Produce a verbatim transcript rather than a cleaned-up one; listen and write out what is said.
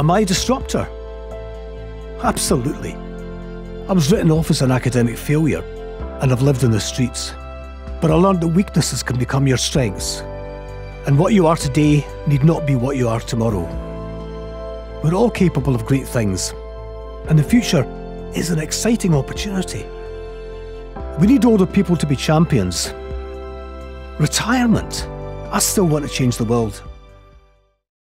Am I a disruptor? Absolutely. I was written off as an academic failure, and I've lived in the streets. But I learned that weaknesses can become your strengths, and what you are today need not be what you are tomorrow. We're all capable of great things, and the future is an exciting opportunity. We need older people to be champions. Retirement. I still want to change the world.